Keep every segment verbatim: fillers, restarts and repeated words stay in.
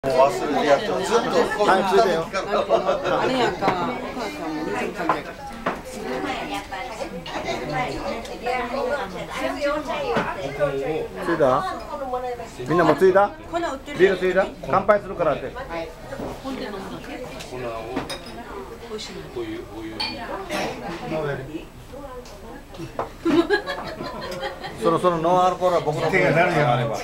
忘れてやってずっとはいついてよ。 あれやんか、お母さんもにじゅうさんやから。 ついた？みんなもついた？ビールついた？乾杯するからって。はい。 ほんで飲むだけ。粉を。美味しいの。お湯お湯。 そろそろノンアルコールは僕の手がなるよあれば。はい、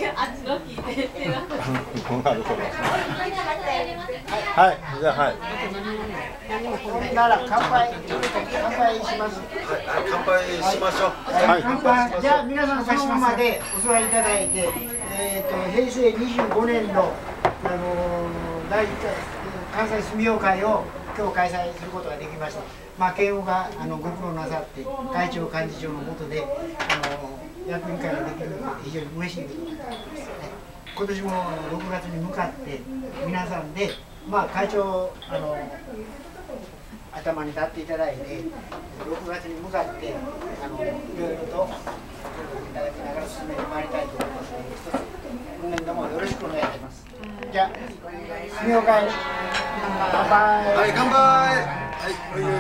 じゃあはい。 なら乾杯乾杯します。 乾杯しましょう。 はい。乾杯。じゃあ皆さんそのままでお座りいただいて、えっと平成にじゅうごねんのあの第一回関西住用会を今日開催することができました。まあ慶応があのご苦労なさって会長幹事長の下であの役員会ができるので非常に嬉しいことですね。今年もろくがつに向かって皆さんでまあ会長あの頭に立っていただいてろくがつに向かってあのいろいろといただきながら進めてまいりたいと思いますので一つ今年度もよろしくお願いします。じゃあ住用会乾杯。 はい乾杯。はいはいはい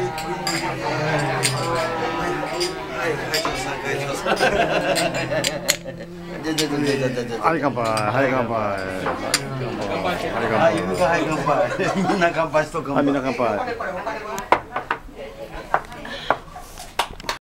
はい乾杯。はい乾杯。はい乾杯。みんな乾杯しとく。みんな乾杯。